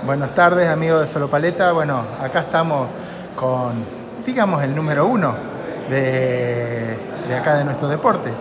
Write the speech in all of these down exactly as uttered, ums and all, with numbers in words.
Buenas tardes, amigos de Solopaleta. Bueno, acá estamos con, digamos, el número uno de, de acá de nuestro deporte.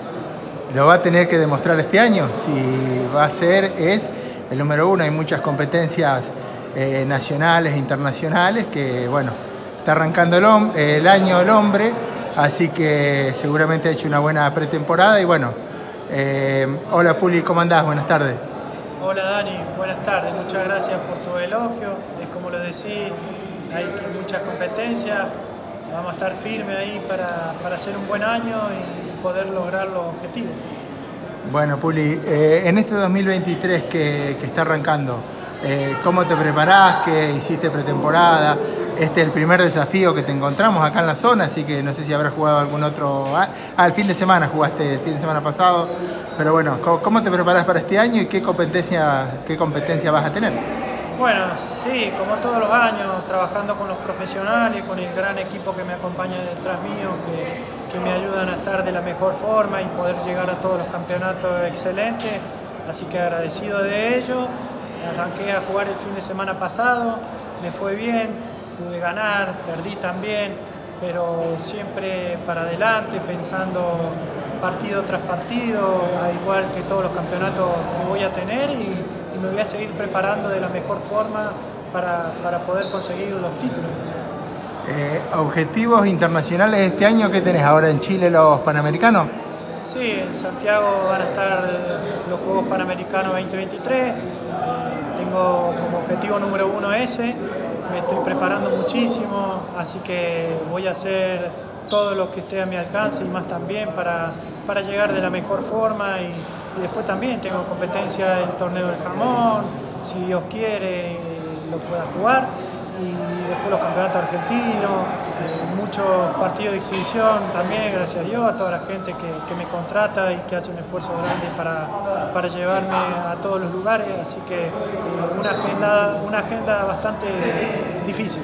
Lo va a tener que demostrar este año. Si va a ser, es el número uno. Hay muchas competencias eh, nacionales e internacionales que, bueno, está arrancando el, el año el hombre, así que seguramente ha hecho una buena pretemporada. Y bueno, eh, hola Puli, ¿cómo andás? Buenas tardes. Hola Dani, buenas tardes, muchas gracias por tu elogio. Es como lo decís, hay que muchas competencias, vamos a estar firmes ahí para, para hacer un buen año y poder lograr los objetivos. Bueno Puli, eh, en este dos mil veintitrés que, que está arrancando, eh, ¿cómo te preparás? ¿Qué hiciste pretemporada? Este es el primer desafío que te encontramos acá en la zona, así que no sé si habrás jugado algún otro... Ah, el fin de semana jugaste, el fin de semana pasado. Pero bueno, ¿cómo te preparás para este año y qué competencia, qué competencia vas a tener? Bueno, sí, como todos los años, trabajando con los profesionales, con el gran equipo que me acompaña detrás mío, que, que me ayudan a estar de la mejor forma y poder llegar a todos los campeonatos excelentes. Así que agradecido de ello. Arranqué a jugar el fin de semana pasado, me fue bien. Pude ganar, perdí también, pero siempre para adelante, pensando partido tras partido, al igual que todos los campeonatos que voy a tener, y, y me voy a seguir preparando de la mejor forma para, para poder conseguir los títulos. Eh, ¿Objetivos internacionales este año que tenés ahora en Chile, los Panamericanos? Sí, en Santiago van a estar los Juegos Panamericanos veinte veintitrés, eh, tengo como objetivo número uno ese. Me estoy preparando muchísimo, así que voy a hacer todo lo que esté a mi alcance y más también para, para llegar de la mejor forma. Y, y después también tengo competencia del torneo del jamón, si Dios quiere lo pueda jugar. Y después los campeonatos argentinos, eh, muchos partidos de exhibición también, gracias a Dios, a toda la gente que, que me contrata y que hace un esfuerzo grande para, para llevarme a todos los lugares, así que eh, una, agenda, una agenda bastante difícil.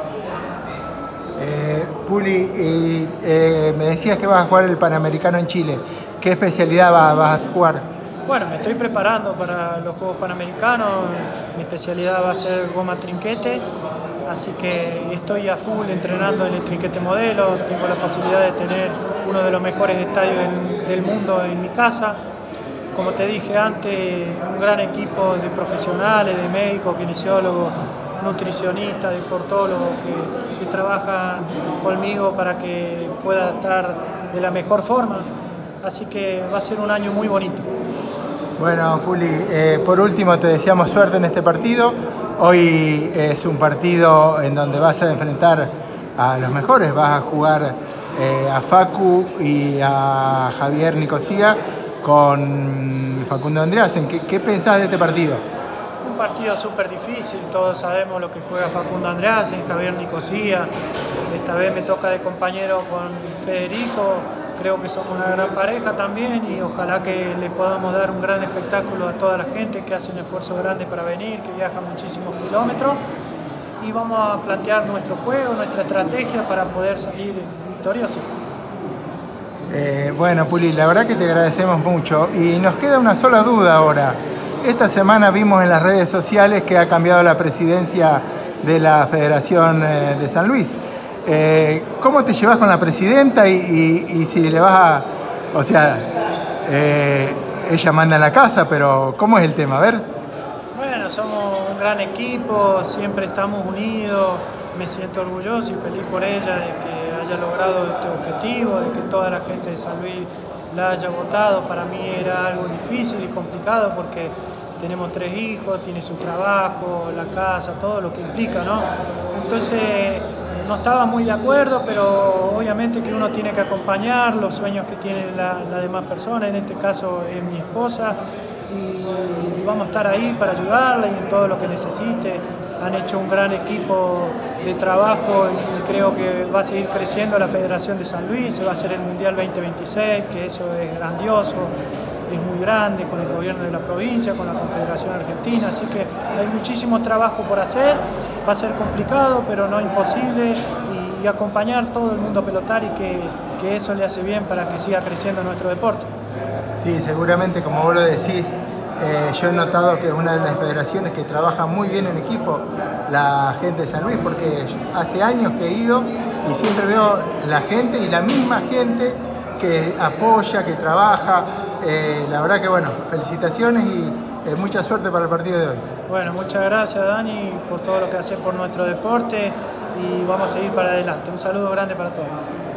Eh, Puli, y, eh, me decías que vas a jugar el Panamericano en Chile. ¿Qué especialidad vas, vas a jugar? Bueno, me estoy preparando para los Juegos Panamericanos, mi especialidad va a ser goma trinquete, así que estoy a full entrenando en el trinquete modelo, tengo la posibilidad de tener uno de los mejores estadios del, del mundo en mi casa. Como te dije antes, un gran equipo de profesionales, de médicos, kinesiólogos, nutricionistas, deportólogos que, que trabajan conmigo para que pueda estar de la mejor forma, así que va a ser un año muy bonito. Bueno, Puli, eh, por último te deseamos suerte en este partido. Hoy es un partido en donde vas a enfrentar a los mejores. Vas a jugar eh, a Facu y a Javier Nicosía con Facundo Andreasen. ¿Qué, qué pensás de este partido? Un partido súper difícil, todos sabemos lo que juega Facundo Andreasen, Javier Nicosía. Esta vez me toca de compañero con Federico. Creo que somos una gran pareja también y ojalá que le podamos dar un gran espectáculo a toda la gente que hace un esfuerzo grande para venir, que viaja muchísimos kilómetros, y vamos a plantear nuestro juego, nuestra estrategia para poder salir victoriosos. Eh, bueno, Puli, la verdad que te agradecemos mucho y nos queda una sola duda ahora. Esta semana vimos en las redes sociales que ha cambiado la presidencia de la Federación de San Luis. Eh, ¿Cómo te llevas con la presidenta y, y, y si le vas a... O sea, eh, ella manda en la casa, pero ¿cómo es el tema? A ver. Bueno, somos un gran equipo, siempre estamos unidos, me siento orgulloso y feliz por ella de que haya logrado este objetivo, de que toda la gente de San Luis la haya votado. Para mí era algo difícil y complicado porque tenemos tres hijos, tiene su trabajo, la casa, todo lo que implica, ¿no? Entonces no estaba muy de acuerdo, pero obviamente que uno tiene que acompañar los sueños que tienen las la demás personas, en este caso es mi esposa, y, y vamos a estar ahí para ayudarla y en todo lo que necesite. Han hecho un gran equipo de trabajo y creo que va a seguir creciendo la Federación de San Luis, se va a hacer el Mundial veinte veintiséis, que eso es grandioso, es muy grande, con el gobierno de la provincia, con la Confederación Argentina, así que hay muchísimo trabajo por hacer, va a ser complicado, pero no imposible, y, y acompañar todo el mundo pelotar y que, que eso le hace bien para que siga creciendo nuestro deporte. Sí, seguramente, como vos lo decís, Eh, yo he notado que es una de las federaciones que trabaja muy bien en equipo, la gente de San Luis, porque hace años que he ido y siempre veo la gente y la misma gente que apoya, que trabaja. Eh, la verdad que bueno, felicitaciones y eh, mucha suerte para el partido de hoy. Bueno, muchas gracias Dani por todo lo que haces por nuestro deporte y vamos a seguir para adelante. Un saludo grande para todos.